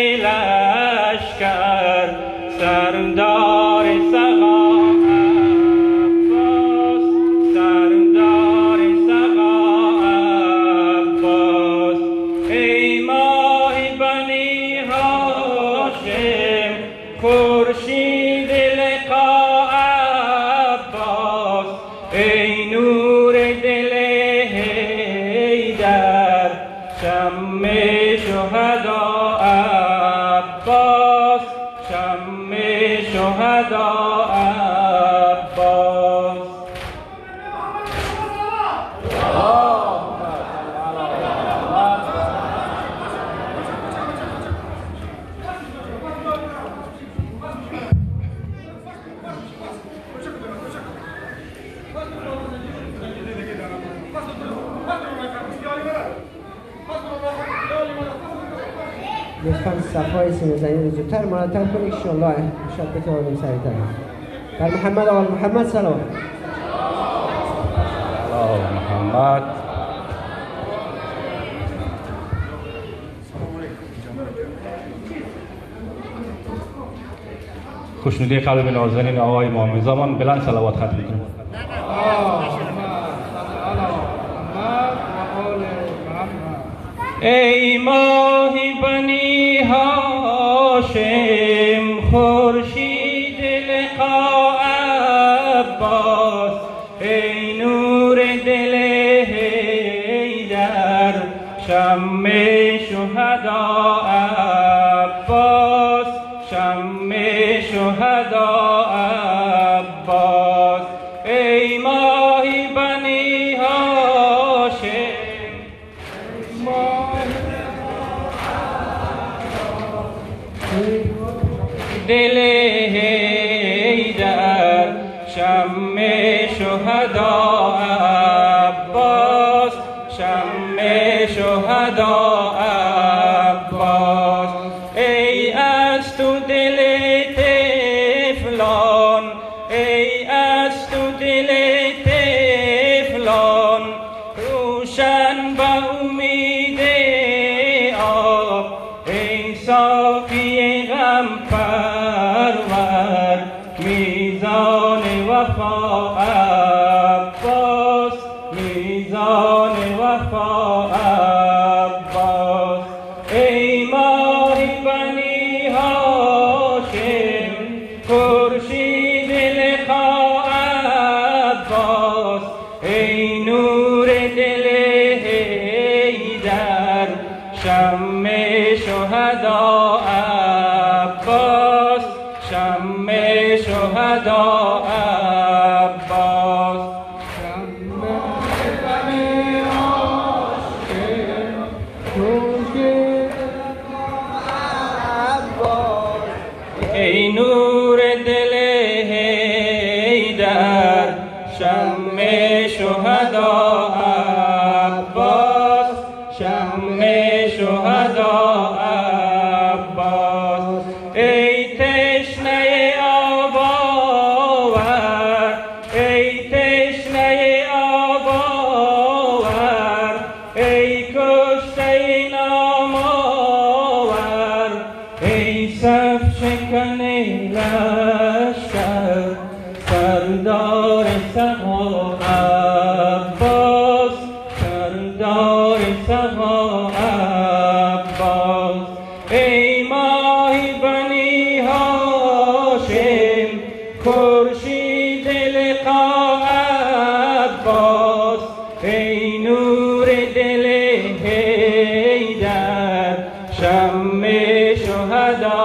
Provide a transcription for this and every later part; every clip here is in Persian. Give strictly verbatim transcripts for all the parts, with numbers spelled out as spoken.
لشکر سردار سقا عباس، سردار سقا عباس. ای ماه بنی هاشم خورشید لقا عباس، ای نور دل حیدر شم شهدا عباس، شم شهدا عباس. لطفاً صفای سینه زنی رو زودتر مرتب کنید که انشاءالله شاید بتوانیم سریعتر. بر محمد آل محمد سلام. آل محمد. خوشنودی قلب نازنین آقای امام زمان بلند صلوات ختم کنیم. ای ماهی بنی هاشم خورشید لقا عباس، ای نور دل حیدر شم شهدا عباس، شم شهدا عباس. ای ماهی بنی هاشم دل حیدر شم شهدا عباس، شم شهدا عباس. ای از تو دل طفلان، ای از تو دل طفلان روشن به امید آب، ای ساقی غم پرور میزان وفا عباس، میزان وفا عباس. ای ماهی بنی هاشم خورشید لقا عباس، ای نور دل حیدر شم شهدا عباس، شم شهدا عباس. شم بنی هاشم خورشید عباس، ای نور دل حیدر شم شهدا عباس، شم شهدا عباس. ای تشنه آب آور، ای تشنه آب آور، ای کشته نام آور، ای صف شکن لشکر سردار سقا عباس، سردار سقا عباس. ای ماهی بنی هاشم خورشید لقا عباس، ای نور دل حیدر شم شهدا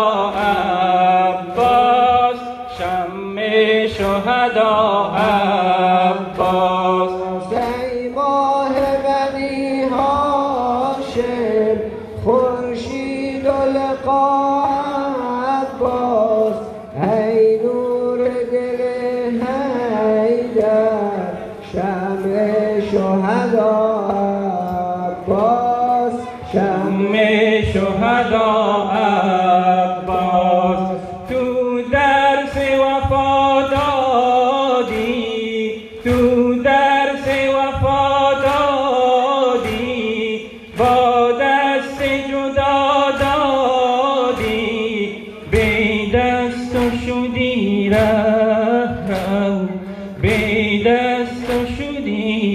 عباس، شم شهدا عباس. ای ماه بنی هاشم خورشید لقا عباس، ای نور دل حیدر شم شهدا عباس، شم شهدا عباس. تو درس وفا دادی، تو درس وفا دادی، با دست جدا دادی،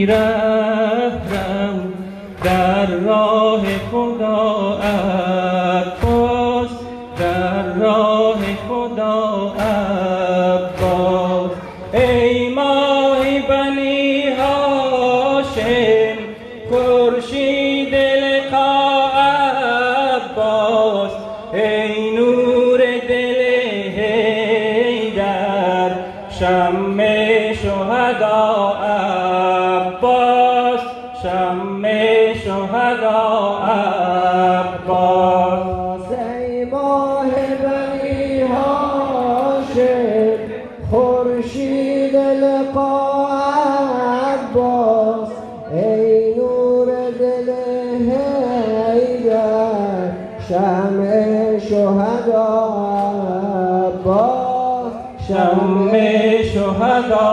ای رهرو در راه خدا عباس، در راه خدا عباس. ای ماه بنی هاشم خورشید لقا عباس، ای نور دل حیدر شمع شهدا عباس، شمع شهدا عباس. ای ماه بنی هاشم خورشید لقا عباس، ای نور دل حیدر شمع شهدا عباس، شمع شهدا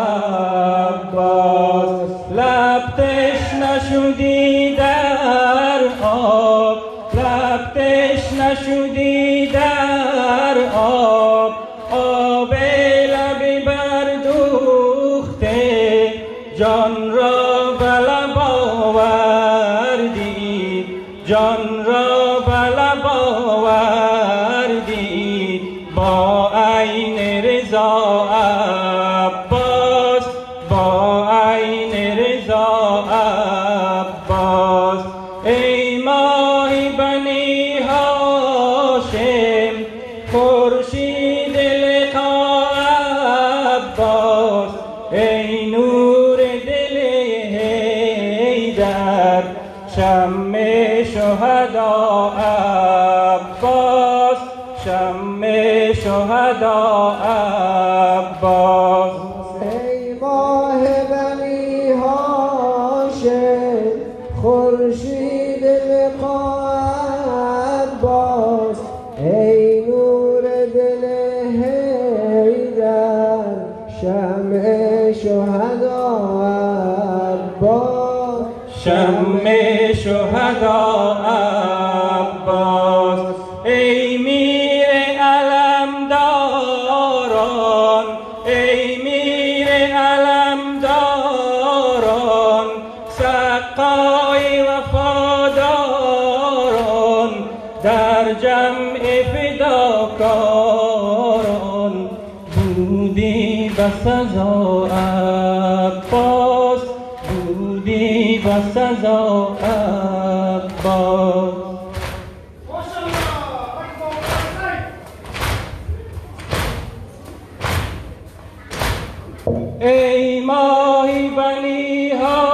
عباس. لب تشنه شدی در آب، لب تشنه شدی در آب، آب لب بردوخته جان را به لب آوردی، جان را به لب آوردی با عین رضا عباس، با عین رضا عباس. ای ماه بنی هاشم خورشید لقا عباس، ای نور دل حیدر شمع شهدا عباس، شمع شهدا عباس. ای ماه بنی هاشم خورشید لقا عباس، ای نور دل حیدر شمع شهدا عباس، شمع شهدا عباس. ای میر علمداران، ای میر علمداران، سقای وفاداران، در جمع فداکاران بودی بس سزا عباس، بودی بس سزا عباس. ای ماهی بنی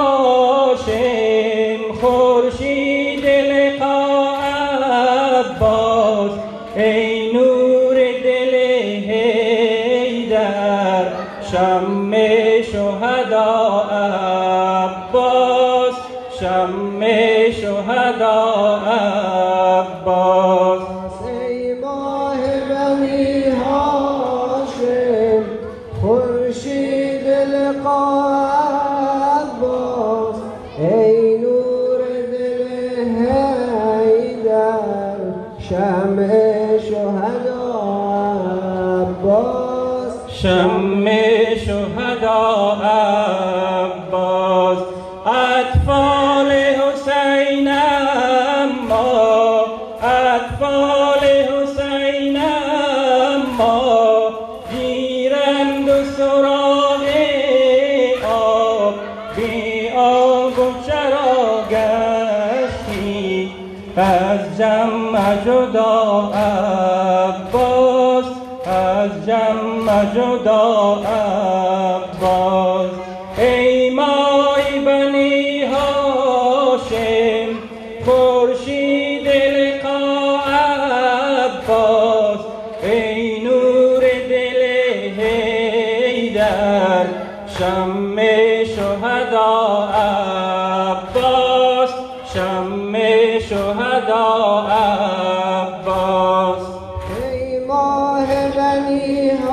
هاشم خورشید لقا عباس، ای نور دل حیدر شمع شهدا عباس، شمع شهدا عباس. ای ماه بنی هاشم خورشید لقا عباس، ای نور دل حیدر شمع شهدا عباس، شمع شهدا عباس. اطفال حسین اما، اطفال حسین اما، گیرند و سراغ آب، بی آب و چرا گشتی از جمع جدا عباس، از جمع جدا عباس. ای مای بنی هاشم خورشید لقا عباس، ای نور دل حیدر شمع شهدا عباس، شمع شهدا عباس. ای ماه بنی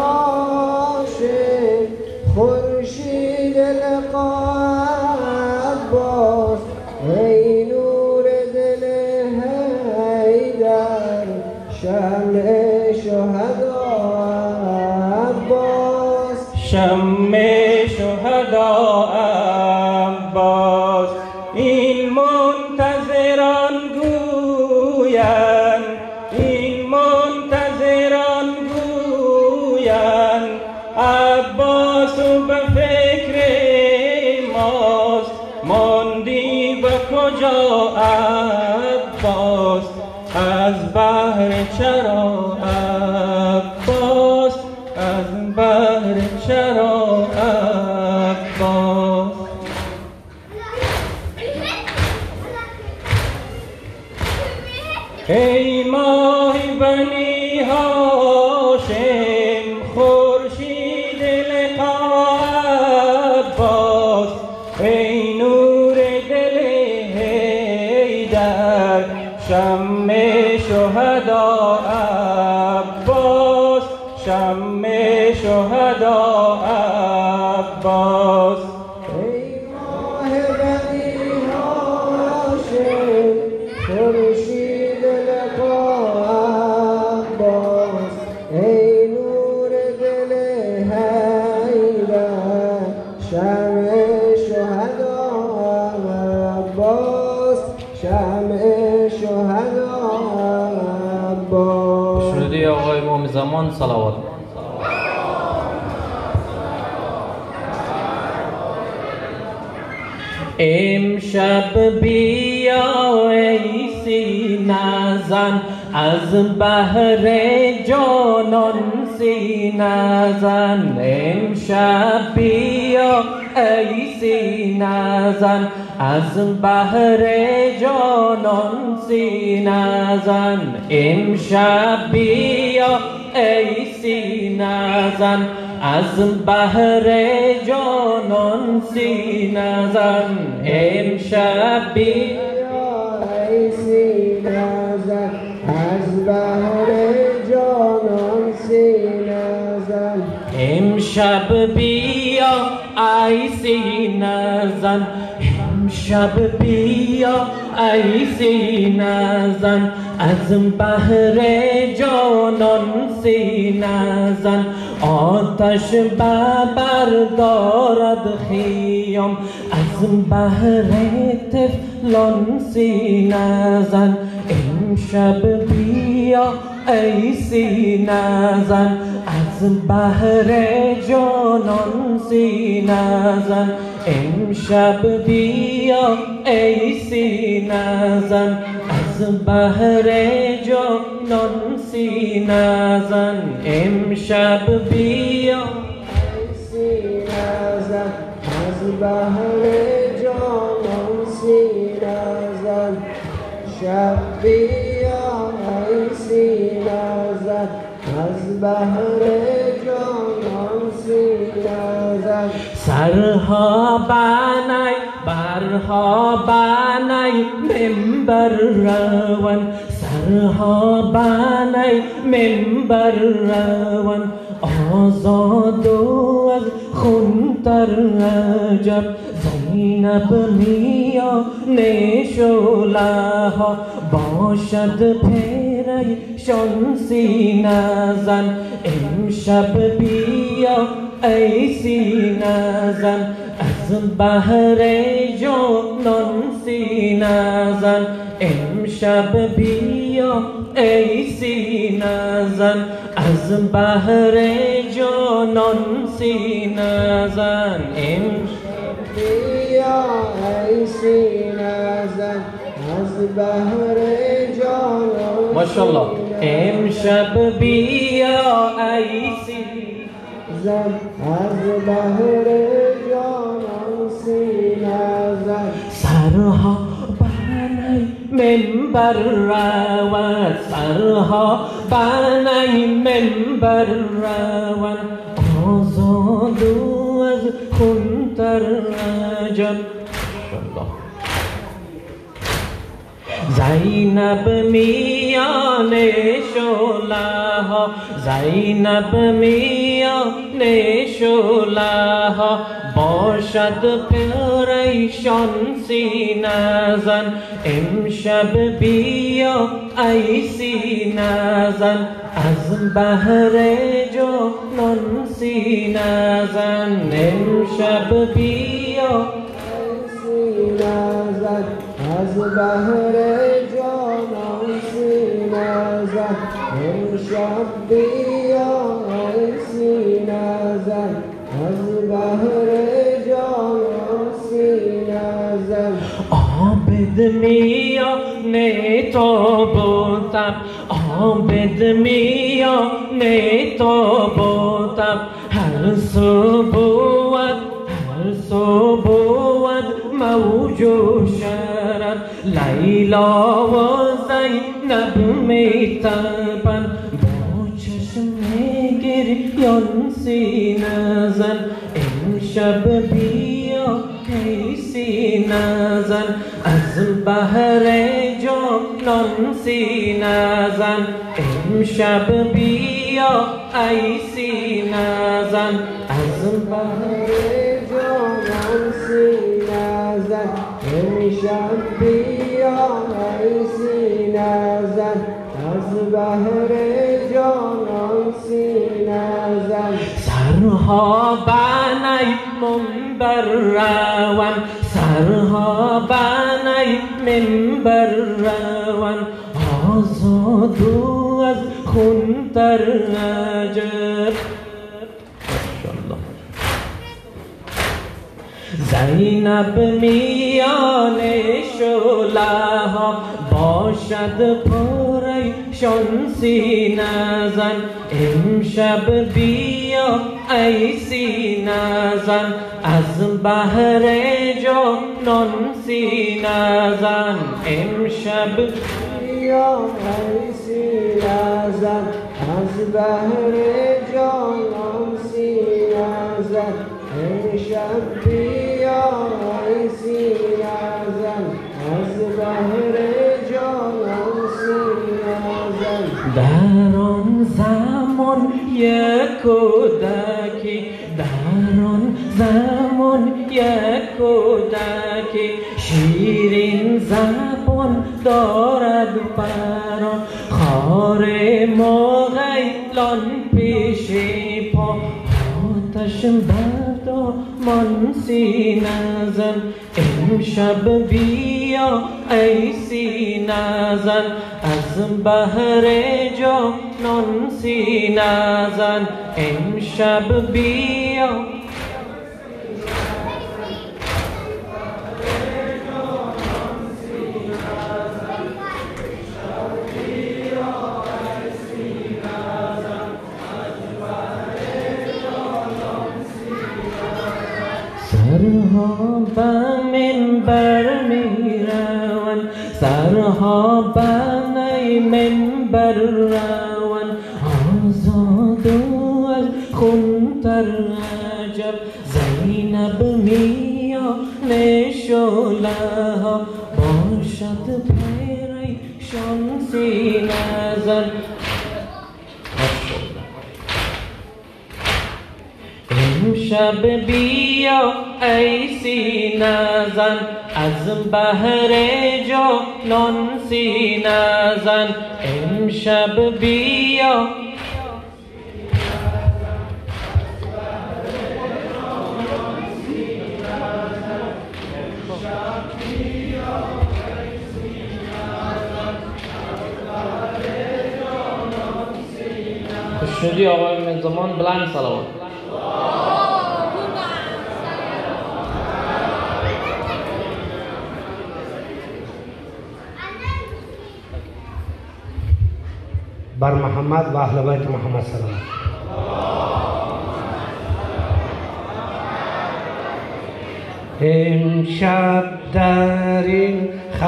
هاشم خورشید لقا عباس، ای نور دل حیدر شمع شهدا عباس، شمع شهدا عباس. عباس از بهر چرا عباس از بهر چرا عباس ای ماه بنی هاشم خورشید لقا عباس ای نور دل حیدر شم شهدا عباس شم شهدا عباس ای ماه بنی هاشم خورشید لقا عباس ای نور دل حیدر شمع شهدا عباس شمع شهدا عباس. شنودی آقای امام زمان صلوات. امشب بیا ای سینه زن از بهر جانان سینه زن امشب بیا ای سینه زن از بهر جانان سینه زن امشب بیا ای سینه زن از بهر جانان سینه زن امشب بیا ای سینه زن از بهر جانان سینه زن امشب بیا ای سینه زن امشب بیا ای سینه زن از بهر جانان سینه زن آتش بردارد خیام از بهر طفلان سینه زن امشب بیا ای سینه زن از بهر جانان سینه زن امشب بیا ای سینه زن از بهر جانان سینه زن امشب بیا ای سینه زن از بهر جانان سینه زن شب بیا ای سینه زن از بهر جانان سینه زن سرها بنای برها بنای منبر روان سرها بنای منبر روان آزاد و از خونتر عجب زینب میان شعله ها باشد پریشان سینه زن امشب بیا ای سینه زن از بهر جانان سینه زن امشب بیا ای سینه زن از بهر جانان سینه زن امشب بیا ای سینه زن از بهر جانان ماشاءالله امشب بیا ای سینه زن از بهر جانان سینه زن سرها بنای منبر روان سرها بنای منبر روان آزاد و از خونتر عجب زینب میان شعله ها زینب میان شعله ها باشد پریشان سینه زن امشب بیا ای سینه زن از بهر جانان سینه زن امشب بیا سینه زن از بهر جانان سینه زن امشب بیا ای سینه زن از بهر جانان سینه زن عابد میانه تابوتم عابد میانه تابوتم هر صبوت هر صبوت موج و شرر لیلا و زینب میتپن با چشم گریان سینه زن امشب بیا ای سینه زن از بحر جانان سینه زن امشب بیا ای سینه زن از بحر جانان سینه زن امشب بیا ای سینه زن از بحر جانان سینه زن سرها بنای منبر روان سرها بنای منبر روان آزادو از خون در عجب زینب میانه شعله ها باشد پریشان سینه زن امشب بیا ای سینه زن از بحر جانان سینه زن امشب بیا ای سینه زن از بحر جانان سینه زن امشب بیا ای سینه زن از بحر جانان سینه زن در آن زمان یک کودکی در آن زمان یک کودکی شیرین زبان دارد بران خار مغیلان پیش پا آتش بردامان سینه زن امشب بیا ای سینه زن از بحر جانان سینه زن امشب بیا سرها به منبر میروند سرها بنای منبر روند آزاد و از خون در عجب زینب میانه شعله ها باشد پریشان سینه زن امشب بیا ای سینه زن از بحر جانان سینه زن امشب بیا خوشنودی آقای من زمان بلند صلوات بر محمد و اهل بیت محمد سلام. امشب در این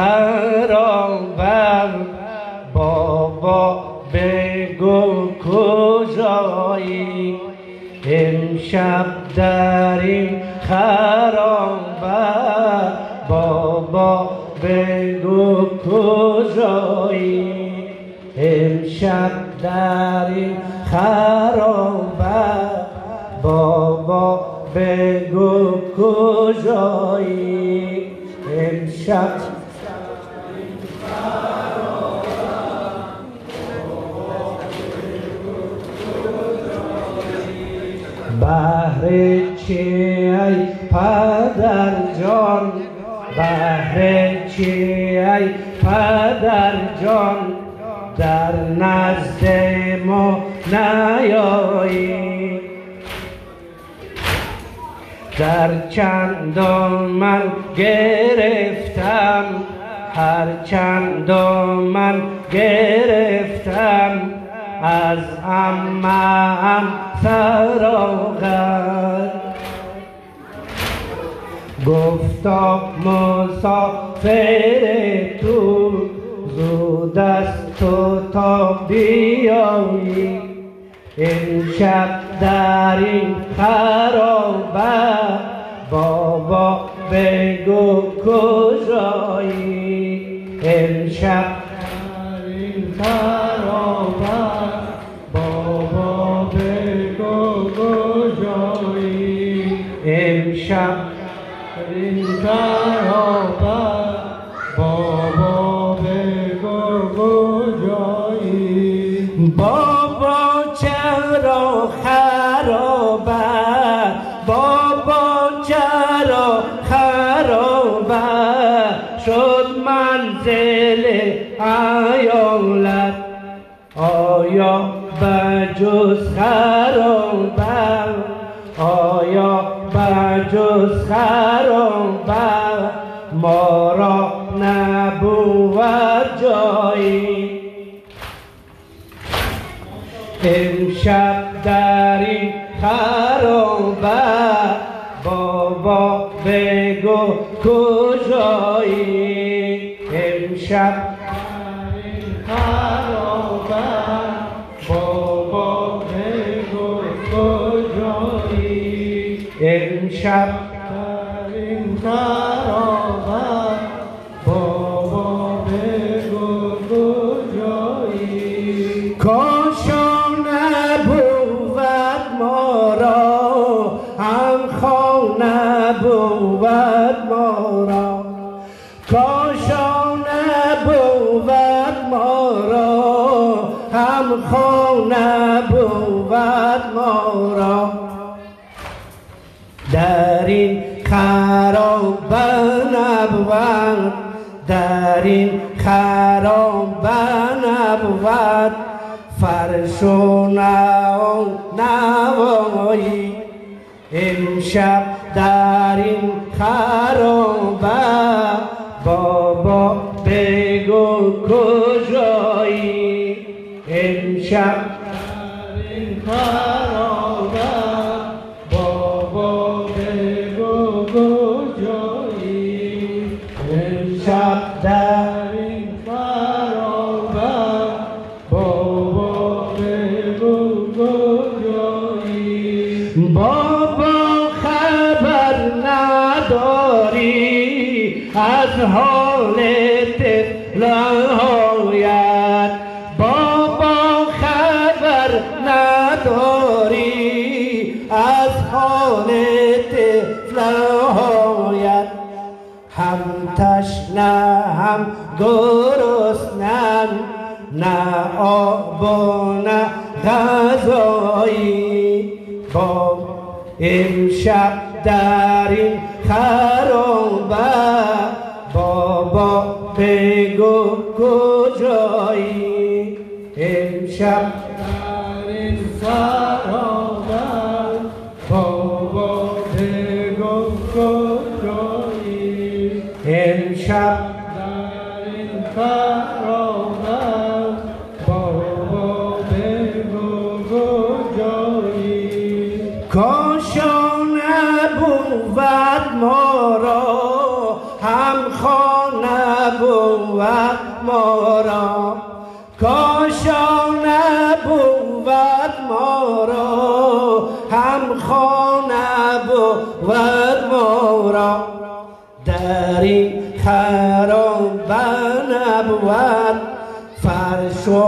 خرابه بابا بگو کجایی امشب در این خرابه بابا بگو کجایی امشب در این خرابه بابا بگو کجایی امشب بهر چی ای پدر جان بهر چی ای پدر جان در نزد ما نیایی در چندان من گرفتم هرچند من گرفتم از عمم فراغت، گفتا مسافر تو زود است تو تا بیایی، امشب در این خرابه بابا بگو کجایی، امشب در این خرابه بابا بگو کجایی، امشب در این خرابه بابا بگو کجایی، بابا چرا خرابه، بابا چرا خرابه، شد منزل ایالت آیا بجز خرابه، آیا بجز خرابه ما را نبود جایی، امشب در این خرابه بابا بگو کجایی، امشب در این خرابه بابا بگو کجایی، امشب در این خرابه بابا بگو کجایی، کاشان بود ما را هم خانه بود ما را، کاشان بود ما را هم خانه بود ما را، در این خرابه نبود، در این خرابه نبود فرش و نوایی، امشب در این خرابه بابا بگو کجایی، امشب در این خرابه بابا بگو کجایی، امشب در این خرابه بابا بگو کجایی، بابا خبر نداری از حال طفلان‌هایت، بابا خبر نداری از حال طفلان‌هایت، هم تشنه هم گرسنه نه آب و نه غذایی، با امشب در این خرابه بابا بگو کجایی، امشب در این خرابه بابا بگو کجایی، امشب در این خرابه بابا بگو کجایی، کاشان بود ما را هم خانه بود ما را، کاشان بود ما را هم خانه بود ما را، در این خرابه نبود فرش و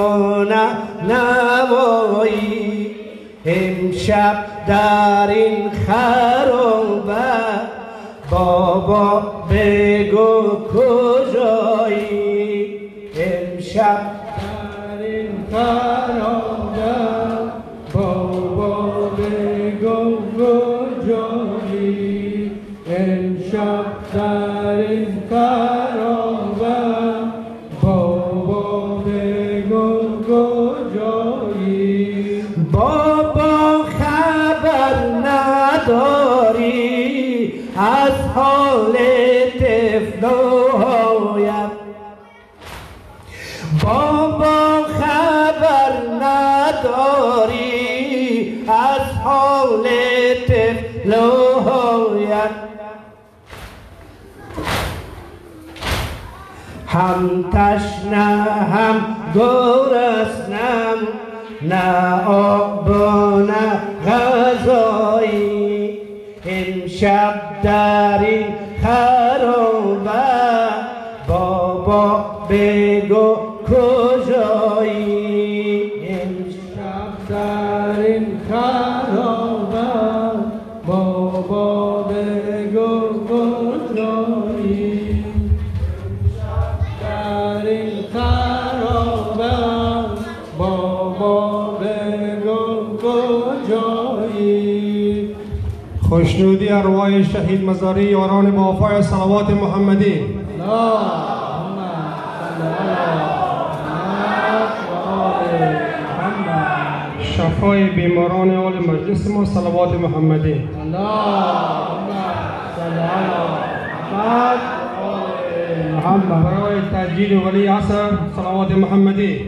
نوایی، امشب در این خرابه بابا بگو کجایی، امشب در این خرابه بابا بگو کجایی، امشب در این خرابه بابا بگو کجایی، بابا خبر نداری از حال طفلان‌هایت، داری از حال طفل هویت هم تشنه هم گرسنم نه آب و نه غذایی امشب در این خرابه بابا بگو کجایی امشب در این خرابه بابا بگو کجایی در این خرابه بابا بگو کجایی خوشنودی ارواح شهید مزاری یاران با وفای صلوات محمدی شفای بیماران آل مجلس ما صلوات محمدی برای تجدید ولی عصر صلوات محمدی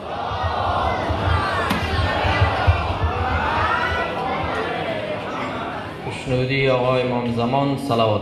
خوشنودی آقای امام زمان صلوات.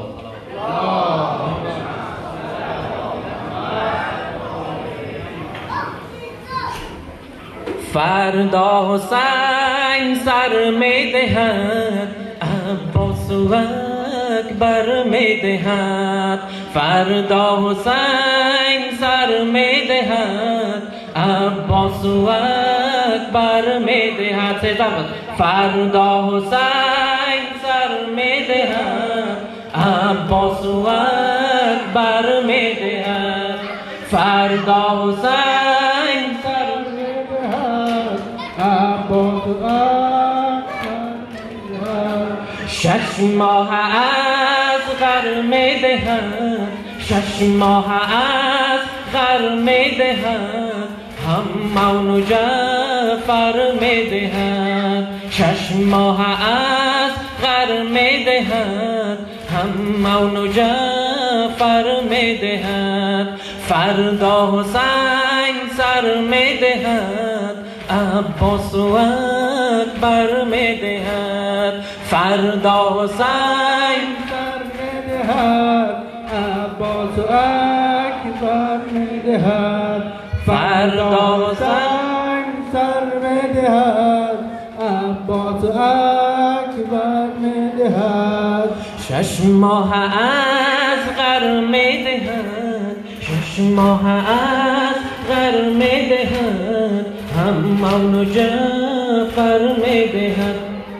فردا حسین سر می دهد عباس و اکبر می دهد فردا حسین سر می دهد عباس و اکبر می دهد فردا حسین سر می دهد عباس و اکبر می دهد فردا حسین سر می دهد عباس و اکبر می دهد شش ماه از غر می دهد شش ماه از غر می دهد حمون و جعفر می دهد شش ماه از غر می دهد حمون و جعفر می دهد فردا حسین سر می دهد عباس و اکبر می دهد فردا حسین سر می دهد عباس و اکبر می دهد فردا حسین سر می دهد عباس و اکبر می دهد شش ماه از غر می دهد شش ماه از غر می دهد حمون و جعفر می دهد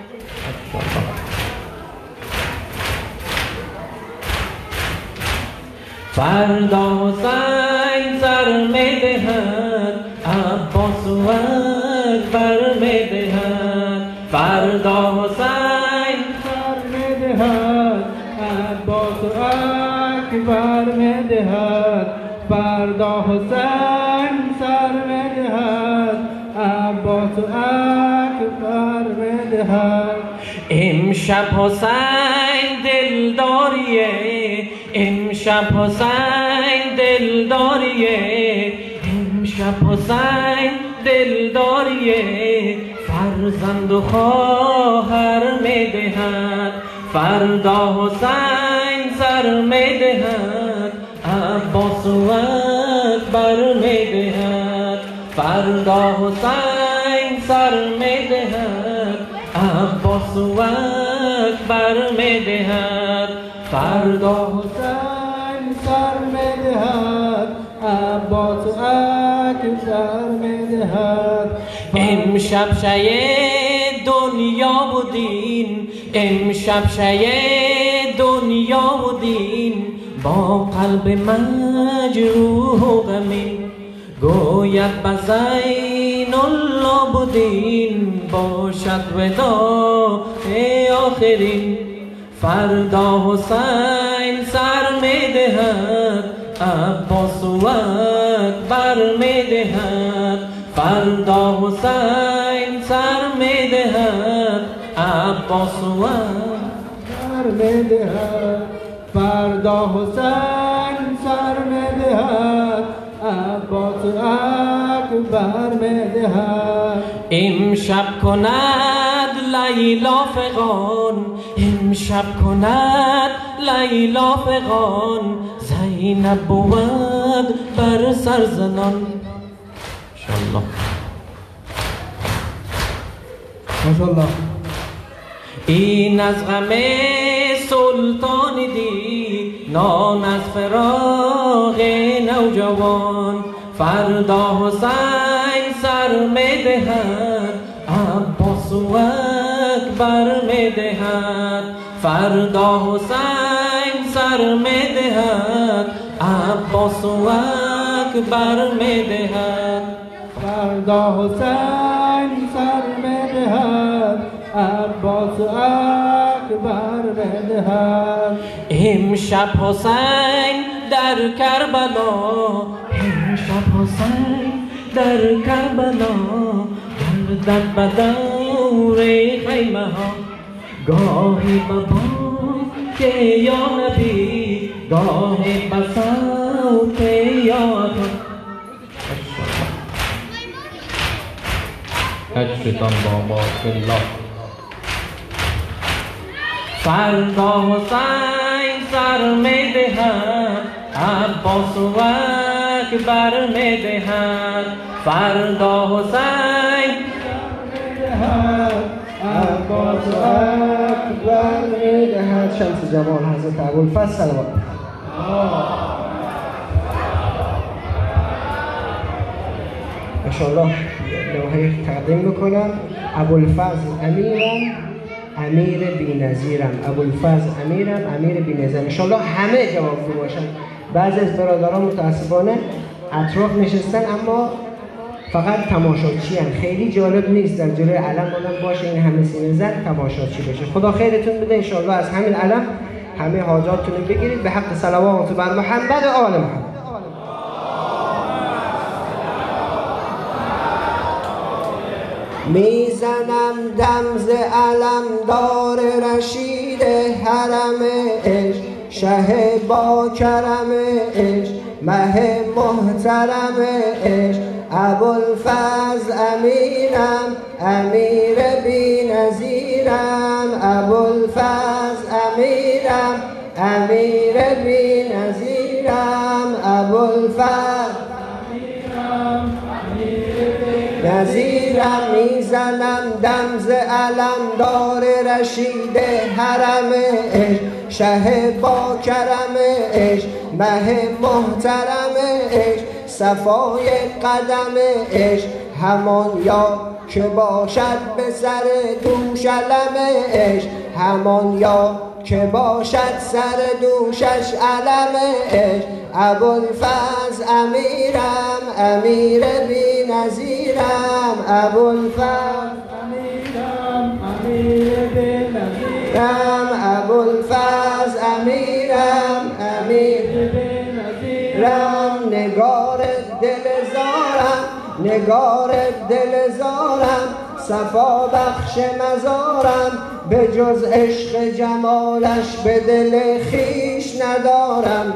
فردا حسین سر می دهد عباس و اکبر می دهد فردا حسین سر می دهد عباس و اکبر می دهد فردا حسین سر می دهد عباس و اکبر می دهد امشب حسین دلداریه امشب حسین دلداریه امشب حسین دلداریه فرزند و خواهر می دهد فردا حسین سر می دهد عباس و اکبر می دهد فردا حسین سر می دهد عباس و اکبر می دهد فردا حسین سر می دهد عباس و اکبر می دهد امشب شید دنیا و دین امشب شید دنیا و دین با قلب مجروح و غمین گوید بزین الله بودین باشد وداع آخرین فردا حسین سر می دهد عباس و اکبر می دهد فردا حسین سر می دهد عباس و اکبر می دهد فردا حسین سر می دهد عباس و اکبر می دهد امشب کند لیلا فغان، امشب کند لیلا فغان، زینب بود بر سرزنان. انشالله ماشاءالله. این از غم سلطان دی، نان از فراق نوجوان. فردا حسین سر می دهد، عباس و اکبر می دهد. فردا حسین سر می دهد، عباس و اکبر می دهد. فردا حسین سر می دهد، عباس و اکبر می دهد. امشب حسین در کربلا، امشب حسین در کربلا، گردد به دور خیمه ها. گاهی بابا که یا نبی، گاهی بساط یا اتا. اجرتان بابا بالله. فردا حسین سر می دهد، عباس و اکبر می دهد. فردا حسین می دهد، عباس و اکبر می دهد. شمس جمال حضرت ابوالفضل صلوات. انشاءالله نوحه تقدیم بکنم. ابوالفضل امیرم، امیر بی‌نظیرم. ابوالفضل امیرم، امیر بی‌نظیرم. انشاءالله همه جواب گو باشن. بعضی از برادران متاسفانه اطراف نشستن اما فقط تماشاچی هن. خیلی جالب نیست در جلوی علم آدم باشه این همه سینه زد تماشاچی بشه. خدا خیرتون بده. انشاءالله از همین علم همه حاجاتتون رو بگیرید به حق صلوات بر محمد و آل محمد. میزنم دمز علم دار رشید حرم عشق، شه با کرم عشق، مه محترم عشق. ابوالفضل امیرم، امیر بی‌نظیرم. ابوالفضل امیرم، امیر بی‌نظیرم. ابوالفضل امیرم، نظیرم. میزنم دمز علم دار رشید حرم عشق، شه با کرم عشق، مه محترم عشق. صفای قدم عشق همان یا که باشد به سر دوش علم عشق، همان یا که باشد سر دوشش علم عشق. ابوالفضل امیرم، امیر بی‌نظیرم. ابوالفضل امیرم، امیر بی‌نظیرم. ابوالفضل امیرم، امیر بی‌نظیرم. نگار دل زارم، نگار دل زارم، صفا بخش مزارم. به جز عشق جمالش به دل خیش ندارم.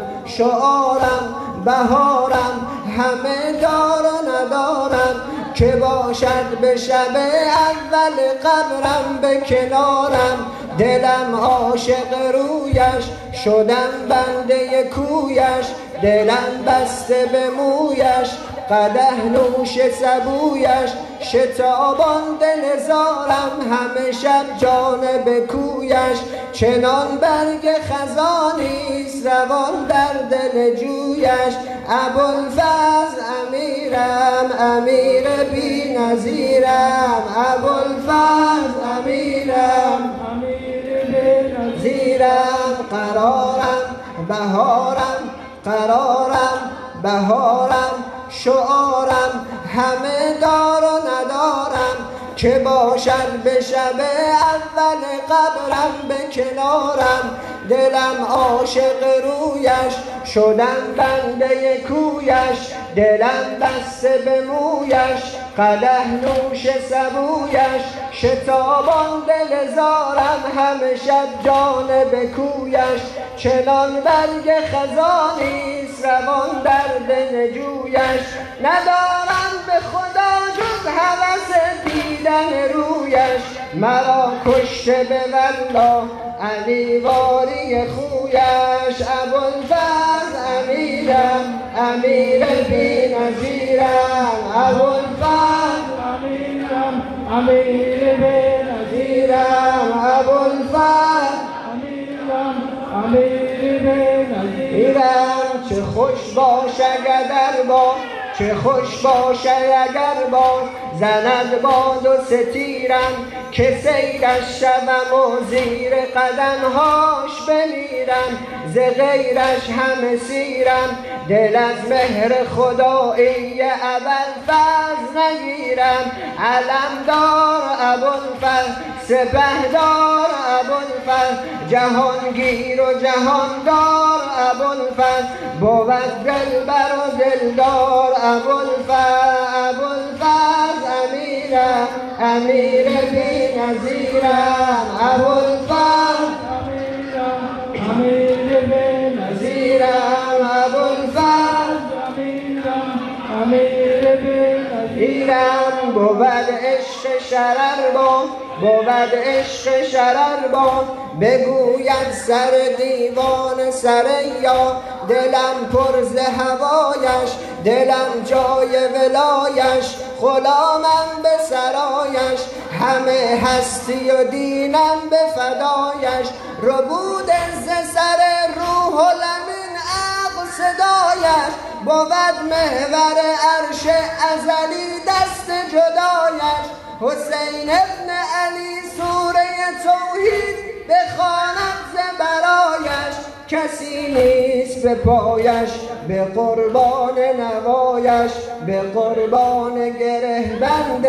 شعارم بهارم همه دار و ندارم، که باشد به شب اول قبرم به کنارم. دلم عاشق رویش شدم بنده کویش، دلم بسته به مویش قدح نوش سبویش. شتابان دل زارم همه شب جانب کویش، چنان برگ خزانیست روان در دل جویش. ابوالفضل امیرم، امیر بی‌نظیرم. ابوالفضل امیرم، امیر بی‌نظیرم. قرارم بهارم، قرارم بهارم. شعارم همه دار و ندارم، که باشد به شب اول قبرم به کنارم. دلم عاشق رویش شدم بنده کویش، دلم بسته به مویش قدح نوش سبویش. شتابان دل زارم همه شب جانب کویش، چنان برگ خزانیست روان در دل جویش. ندارم به خدا جز هوس بی دیدن رویش مرا کشته به والله علی واری خویش ابوالفضل امیرم امیر بی نظیرم ابوالفضل امیرم امیر بی نظیرم ابوالفضل امیرم امیر بی نظیرم چه خوش باش اگر با چه خوش باشه اگر باد زند باد و ستیرم که سیرش شوم و زیر قدمهاش بمیرم ز غیرش همه سیرم دل از مهر خدایی ابوالفضل نگیرم علمدار ابوالفضل سپهدار ابوالفضل جهانگیر و جهاندار ابوالفضل بود دلبر و دلدار ابوالفضل ابوالفضل امیرم امیر بی نظیرم ابوالفضل امیرم امیر بی نظیرم ابوالفضل امیرم امیر بی ایرم بود عشق شرر با بود عشق شرر با بگوید سر دیوان سریا دلم پر ز هوایش دلم جای ولایش غلامم به سرایش همه هستی و دینم به فدایش ربود ز سر روح و لمن عقل صدایش بود محور عرش ازلی دست جدایش حسین ابن علی سوره توحید بخواند ز برایش کسی نیست به پایش به قربان نوایش به قربان گره بند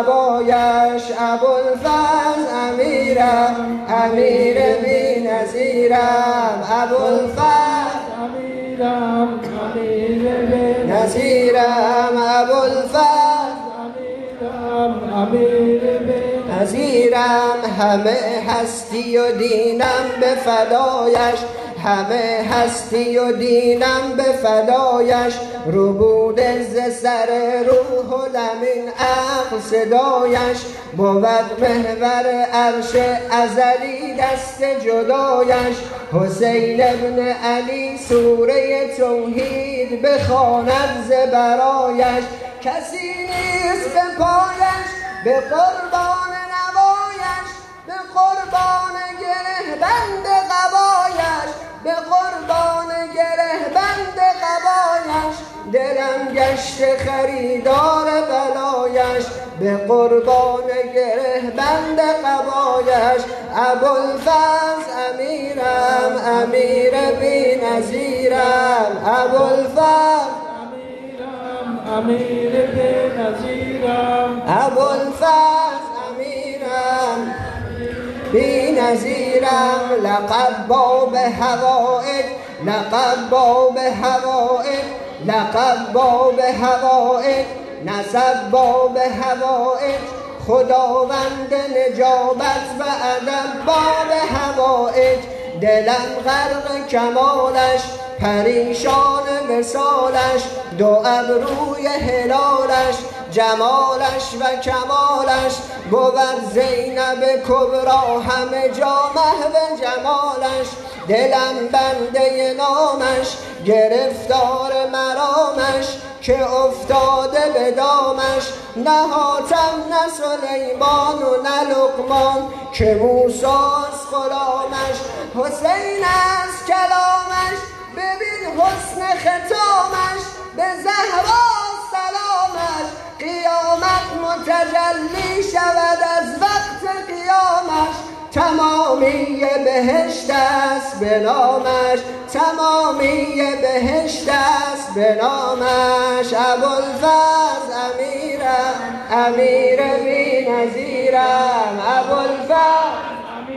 قبایش ابوالفضل امیرم امیر بی نظیرم ابوالفضل امیرم امیر بی نظیرم ابوالفضل امیرم امیر بی نظیرم همه هستی و دینم به فدایش همه هستی و دینم به فدایش ربود ز سر روح و لمن عقل صدایش بود محور عرش ازلی دست جدایش حسین ابن علی سوره توحید بخواند ز برایش کسی نیست به پایش به قربان نوایش به قربان گره بند قبایش به قربان گره بند قبایش دلم گشت خریدار بلایش به قربان گره بند قبایش ابوالفضل امیرم امیر بی نظیرم ابوالفضل امیر بی نظیرم ابوالفضل امیرم بی نظیرم لقب باب هوائج لقب باب هوائج لقب باب هوائج نسب باب هوائج خداوند نجابت و ادب باب هوائج دلم غرق کمالش پریشان وصالش دو ابروی هلالش جمالش و کمالش بود زینب کبرا همه جا محو جمالش دلم بنده نامش گرفتار مرامش که افتاده به دامش نه حاتم نه سلیمان و نه لقمان که موسیٰ غلامش حسین از کلامش ببین حسن ختامش به زهرا سلامش قیامت متجلی شود از وقت قیامش تمامی بهشت است به نامش تمامی بهشت است به نامش ابوالفضل امیرم امیر بی نظیرم ابوالفضل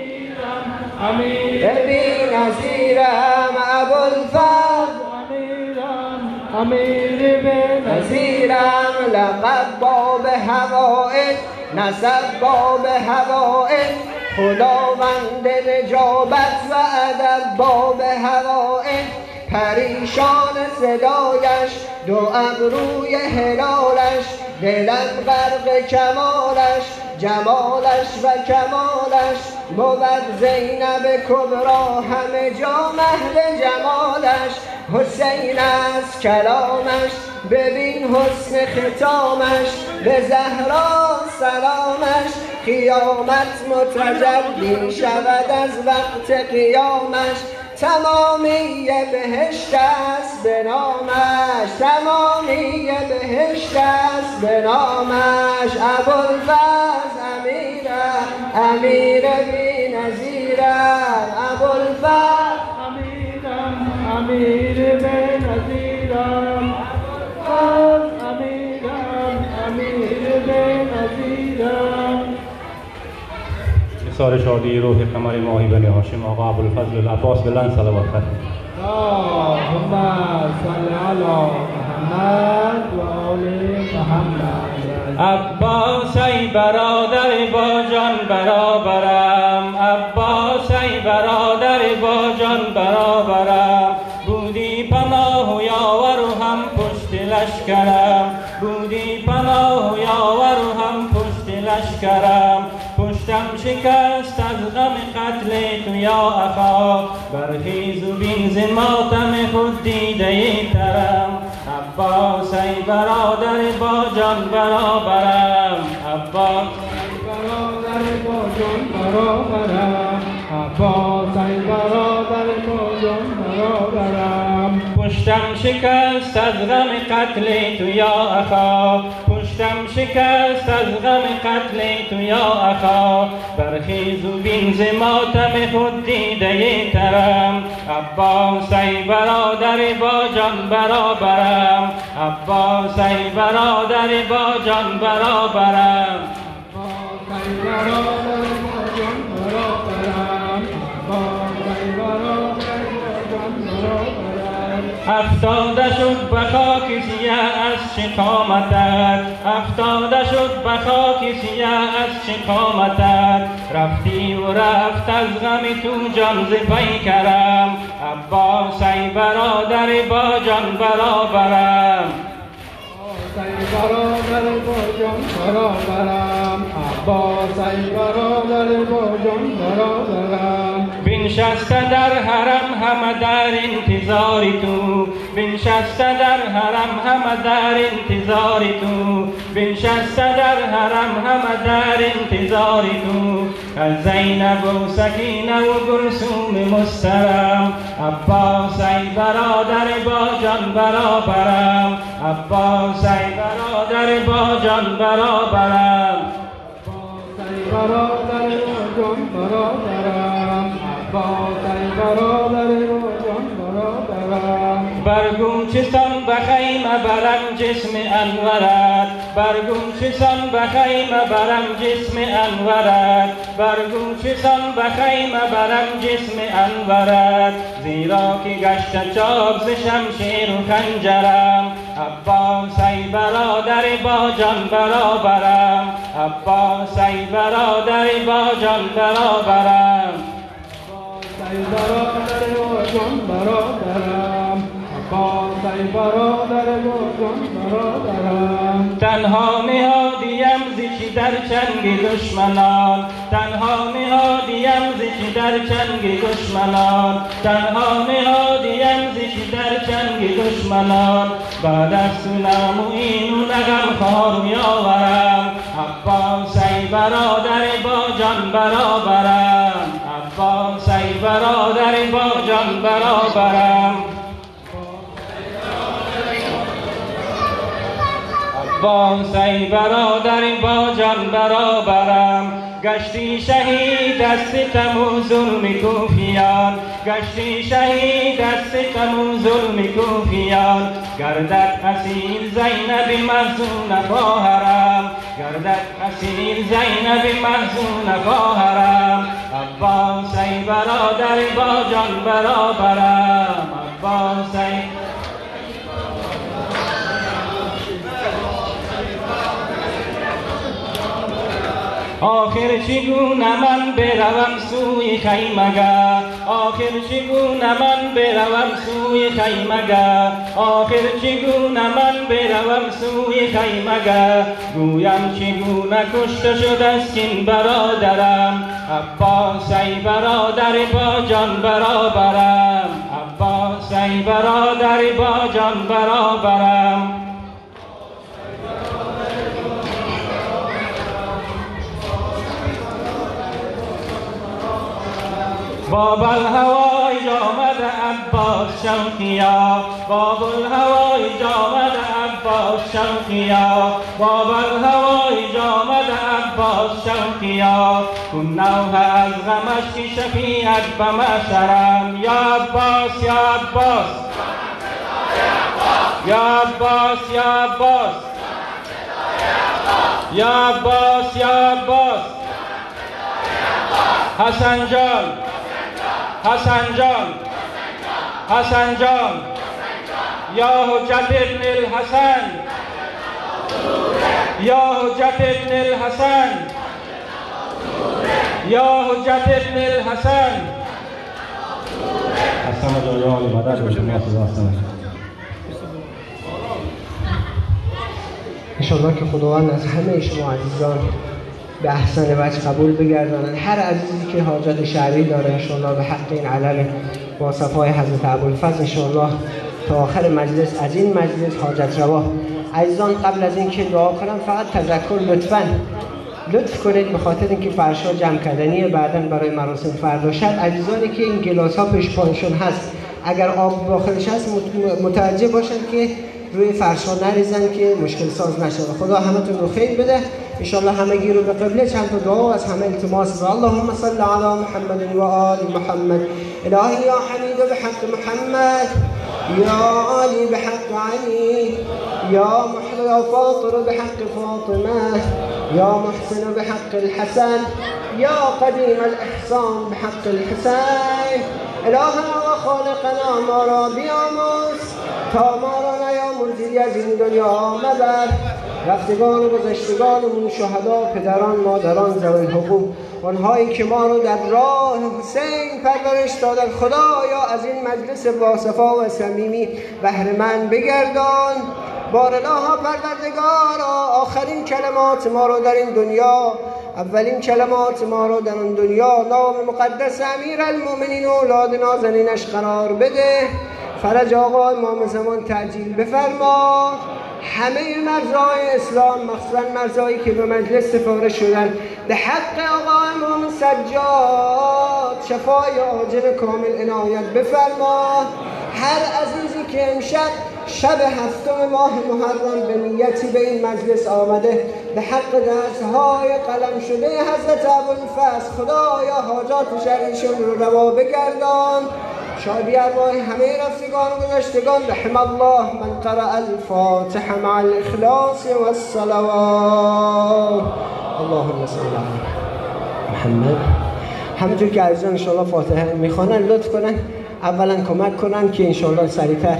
امیر بی نظیرم ابوالفضل امیرم امیر بی نظیرم لقب باب هوائج نسب باب هوائج خداوند نجابت و ادب باب هوائج پریشان صدایش دو ابروی هلالش، دلم غرق کمالش، جمالش و کمالش بود زینب کبرا، همه جا محل جمالش. حسین از کلامش ببین حسن ختامش، به زهرا سلامش قیامت متجلی شود از وقت قیامش. تمامی بهشت است به نامش، تمامی بهشت است به نامش. ابوالفضل امیرم، امیر بی نظیرم، ابوالفضل امیرم، امیر به نظیرم، امیرم، امیر به نظیرم. اظهار شادی روح قمر ماهی بنی هاشم آقا ابوالفضل العباس بلند صلوات ختم. اللهم صل علی محمد و آل محمد. عباس ای برادر با جان برابرم، عباس ای برادر با جان برابرم. بودی پناه و یاور و هم پشت لشکرم، بودی پناه و یاور و هم پشت لشکرم. پشتم شکست از غم قتل تو یا اخا، برخیز و بین ز ماتم خود دیده ترم. عباس ای برادر با جان برابرم، عباس ای برادر با جان برابرم، عباس ای برادر با جان برابرم. پشتم شکست از غم قتل تو یا اخا، پشتم شکست از غم قتل تو یا اخا. برخیز و بین ز ماتم خود دیده ترم. عباس ای برادر با جان برابرم، عباس ای برادر با جان برابرم. عباس ای برادر با جان برابرم، عباس ای برادر با جان برابرم. افتاده شد به خاک سیه از شقامتت، افتاده شد به خاک سیه از شقامتت. رفتی و رفت از غم تو جان ز پیکرم. عباس ای برادر با جان برابرم، ای برادر با جان برابرم، عباس ای برادر با جان برابرم. بنشسته در حرم همه در انتظار تو، بنشسته در حرم همه در انتظار تو، بنشسته در حرم همه در انتظار تو. از زینب و سکینه و گلثوم مسترم. عباس ای برادر با جان برابرم، عباس ای برادر با جان برابرم. عباس ای برادر با جان برابرم، عباس ای برادر با جان برابرم. برگم چسان به خیمه برم جسم انورت، برگم چسان به خیمه برم جسم انورت، برگم چسان به خیمه برم جسم انورت. زیرا که گشت چاک ز شمشیر و خنجرم. عباس ای برادر با جان برابرم، عباس ای برادر با جان برابرم. عباس ای برادر با جان برابرم، عباس ای برادر با جان برابرم. تنها نهادیم زی در چنگ دشمنان، تنها نهادیم زی در چنگ دشمنان، تنها نهادیم زی در چنگ دشمنان. بعد از سنم و این و نغم خار یاورم. عباس ای برادر با جان برابرم، عباس ای برادر با جان برابرم. عباس ای برادر با جان برابرم. گشتی شهید از ستم و ظلم کوفیان، گشتی شهید از ستم و ظلم کوفیان. گردد اسیر زینب محزون خواهرم، گردد اسیر زینب محزون خواهرم. عباس ای برادر با جان برابرم، عباس ای آخر چگونه من بروم سوی خیمگه آخر چگونه من بروم سوی خیمگه آخر چگونه من بروم سوی خیمگه گویم چگونه کشته شده است این برادرم عباس ای برادر با جان برابرم عباس ای برادر با جان برابرم باب الهوای آمد عباس شوقیا باب الهوای آمد عباس شوقیا باب الهوای آمد عباس شوقیا کن نوح از غمش که شفیعت به محشرم یا عباس یا عباس یا عباس یا عباس یا عباس یا عباس حسن جان حسن جان حسن جان یا حجت ابن الحسن یا حجت ابن الحسن یا حجت ابن الحسن حسن جای آل مدد باشه حسن انشاءالله که خداوند از همه شما عزیزان به احسن وجه قبول بگردانند. هر عزیزی که حاجت شرعی داره انشاءالله به حق این علم با صفای حضرت ابوالفضل انشاءالله تا آخر مجلس از این مجلس حاجت روا. عزیزان قبل از اینکه دعا کنم فقط تذکر لطفاً لطف کنید به خاطر اینکه فرشا جمع کردنیه بعداً برای مراسم فردا شب. عزیزانی که این گلاس ها پیش پایشون هست اگر آب داخلش هست متوجه باشن که روی فرشا نریزن که مشکل ساز نشه. خدا همتون رو خیر بده انشاءالله. همگی رو به قبله چند تا دعا از همه التماس و اللهم صل علی محمد و آل محمد. الهی یا حمید بحق محمد یا علی بحق علی یا محمد فاطر بحق فاطمه یا محسن بحق الحسن یا قدیم الاحسان بحق الحسین. الهنا و خالقنا ما را بیاموز تا ما را نیاموزی از این دنیا مبر. رفتگان و گذشتگانمون شهدا پدران مادران ذوی الحقوق آنهایی که ما رو در راه حسین پرورش دادن خدایا از این مجلس باصفا و صمیمی بهره مند بگردان. بارالله پروردگارا آخرین کلمات ما رو در این دنیا اولین کلمات ما رو در این دنیا نام مقدس امیرالمومنین و اولاد نازنینش قرار بده. فرج آقا امام زمان تعجیل بفرما. همه مرزهای اسلام مخصوصا مرزهایی که به مجلس سفارش شدن به حق آقا امام سجاد شفای عاجل کامل عنایت بفرما. هر عزیزی که امشب شب هفتم ماه محرم به نیتی به این مجلس آمده به حق درسهای قلم شده حضرت ابوالفضل خدایا حاجات شرعیشون رو روا بگردان. شادی ارواح همه رفتگان و گذشتگان. رحم الله من قرأ الفاتحه مع الاخلاص والصلوات. اللهم صل علی محمد. همونطور که عزیزان انشاءالله فاتحه میخوانن لطف کنن اولا کمک کنن که انشاءالله سریعتر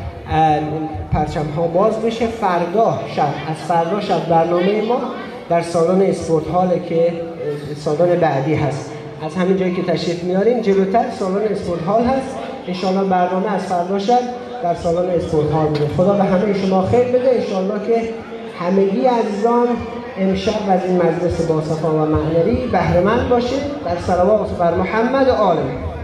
پرچم ها باز بشه. فردا شب از فردا شب برنامه ما در سالن اسپورت هال که سالن بعدی هست از همین جایی که تشریف میاریم جلوتر سالن اسپورت هال هست. انشاءالله برنامه از فردا شب در سالن اسپورت هال میره. خدا به همه شما خیر بده. انشاءالله که همگی عزیزان امشب از این مجلس باصفا و معنوی بهره مند باشید. در صلوات بر محمد و آل